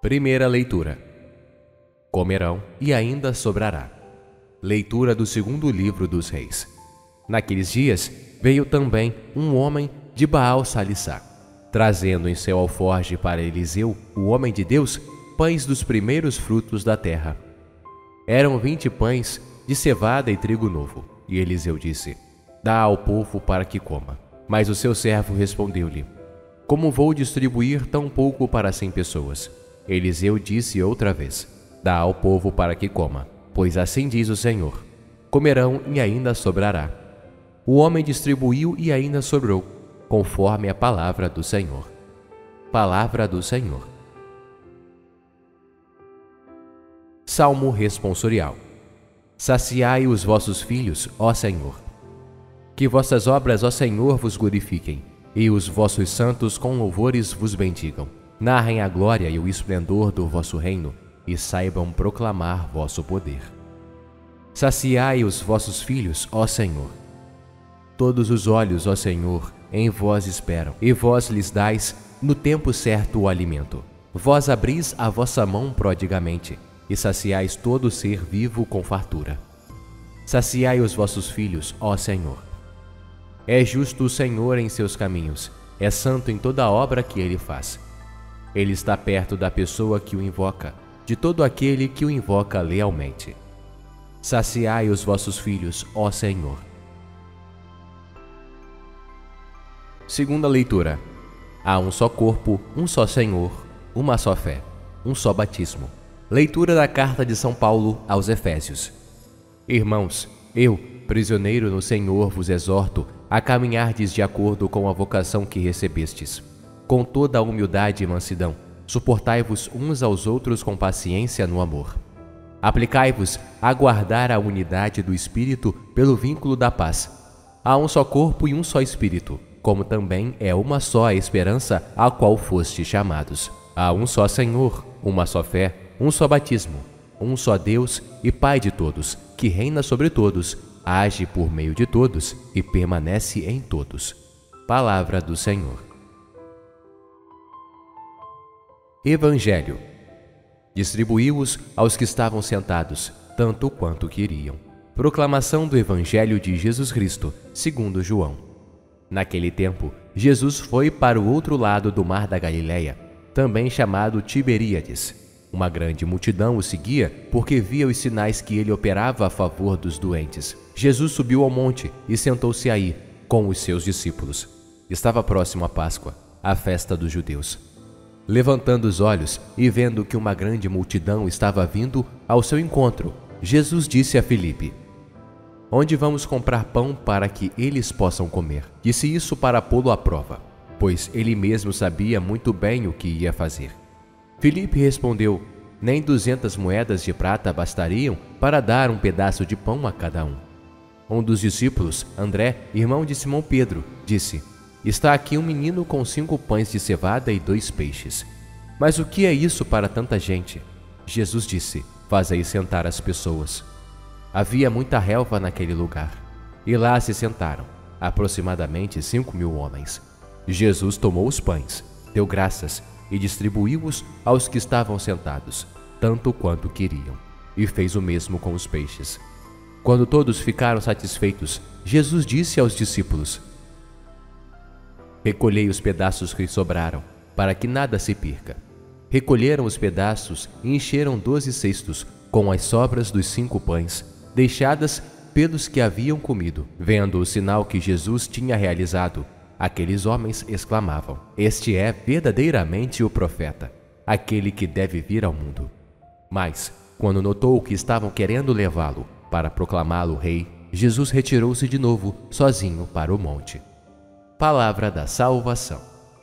Primeira leitura. Comerão e ainda sobrará. Leitura do segundo livro dos Reis. Naqueles dias veio também um homem de Baal-Salissá, trazendo em seu alforje para Eliseu, o homem de Deus, pães dos primeiros frutos da terra. Eram 20 pães de cevada e trigo novo. E Eliseu disse: dá ao povo para que coma. Mas o seu servo respondeu-lhe: como vou distribuir tão pouco para 100 pessoas? Eliseu disse outra vez: dá ao povo para que coma, pois assim diz o Senhor: comerão e ainda sobrará. O homem distribuiu e ainda sobrou, conforme a palavra do Senhor. Palavra do Senhor. Salmo responsorial. Saciai os vossos filhos, ó Senhor. Que vossas obras, ó Senhor, vos glorifiquem, e os vossos santos com louvores vos bendigam. Narrem a glória e o esplendor do vosso reino, e saibam proclamar vosso poder. Saciai os vossos filhos, ó Senhor. Todos os olhos, ó Senhor, em vós esperam, e vós lhes dais no tempo certo o alimento. Vós abris a vossa mão prodigamente, e saciais todo ser vivo com fartura. Saciai os vossos filhos, ó Senhor. É justo o Senhor em seus caminhos, é santo em toda a obra que ele faz. Ele está perto da pessoa que o invoca, de todo aquele que o invoca lealmente. Saciai os vossos filhos, ó Senhor. Segunda leitura. Há um só corpo, um só Senhor, uma só fé, um só batismo. Leitura da carta de São Paulo aos Efésios. Irmãos, eu, prisioneiro no Senhor, vos exorto a caminhardes de acordo com a vocação que recebestes. Com toda a humildade e mansidão, suportai-vos uns aos outros com paciência no amor. Aplicai-vos a guardar a unidade do Espírito pelo vínculo da paz. Há um só corpo e um só Espírito, como também é uma só a esperança a qual fostes chamados. Há um só Senhor, uma só fé, um só batismo, um só Deus e Pai de todos, que reina sobre todos, age por meio de todos e permanece em todos. Palavra do Senhor. Evangelho. Distribuiu-os aos que estavam sentados, tanto quanto queriam. Proclamação do Evangelho de Jesus Cristo, segundo João. Naquele tempo, Jesus foi para o outro lado do mar da Galileia, também chamado Tiberíades. Uma grande multidão o seguia, porque via os sinais que ele operava a favor dos doentes. Jesus subiu ao monte e sentou-se aí, com os seus discípulos. Estava próximo a Páscoa, a festa dos judeus. Levantando os olhos e vendo que uma grande multidão estava vindo ao seu encontro, Jesus disse a Filipe: onde vamos comprar pão para que eles possam comer? Disse isso para pô-lo à prova, pois ele mesmo sabia muito bem o que ia fazer. Filipe respondeu: nem 200 moedas de prata bastariam para dar um pedaço de pão a cada um. Um dos discípulos, André, irmão de Simão Pedro, disse: está aqui um menino com 5 pães de cevada e 2 peixes. Mas o que é isso para tanta gente? Jesus disse: fazei sentar as pessoas. Havia muita relva naquele lugar, e lá se sentaram, aproximadamente 5.000 homens. Jesus tomou os pães, deu graças e distribuiu-os aos que estavam sentados, tanto quanto queriam, e fez o mesmo com os peixes. Quando todos ficaram satisfeitos, Jesus disse aos discípulos: recolhei os pedaços que sobraram, para que nada se perca. Recolheram os pedaços e encheram 12 cestos com as sobras dos 5 pães, deixadas pelos que haviam comido. Vendo o sinal que Jesus tinha realizado, aqueles homens exclamavam: este é verdadeiramente o profeta, aquele que deve vir ao mundo. Mas, quando notou que estavam querendo levá-lo para proclamá-lo rei, Jesus retirou-se de novo, sozinho, para o monte. Palavra da salvação.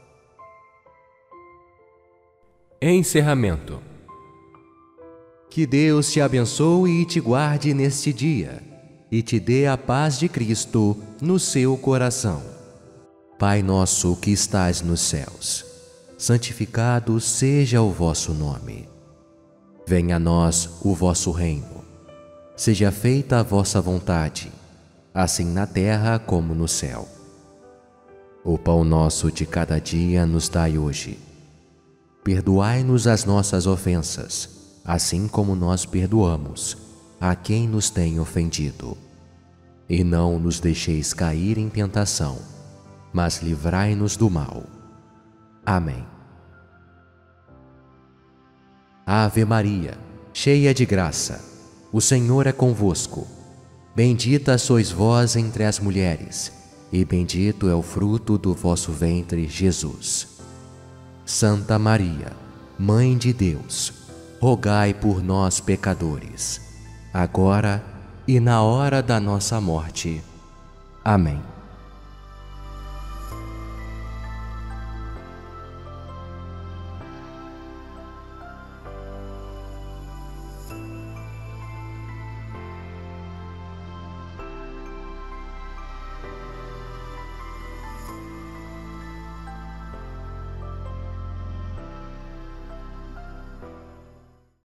Encerramento. Que Deus te abençoe e te guarde neste dia, e te dê a paz de Cristo no seu coração. Pai nosso que estais nos céus, santificado seja o vosso nome. Venha a nós o vosso reino. Seja feita a vossa vontade, assim na terra como no céu. O pão nosso de cada dia nos dai hoje. Perdoai-nos as nossas ofensas, assim como nós perdoamos a quem nos tem ofendido. E não nos deixeis cair em tentação, mas livrai-nos do mal. Amém. Ave Maria, cheia de graça, o Senhor é convosco. Bendita sois vós entre as mulheres, e bendito é o fruto do vosso ventre, Jesus. Santa Maria, Mãe de Deus, rogai por nós, pecadores, agora e na hora da nossa morte. Amém.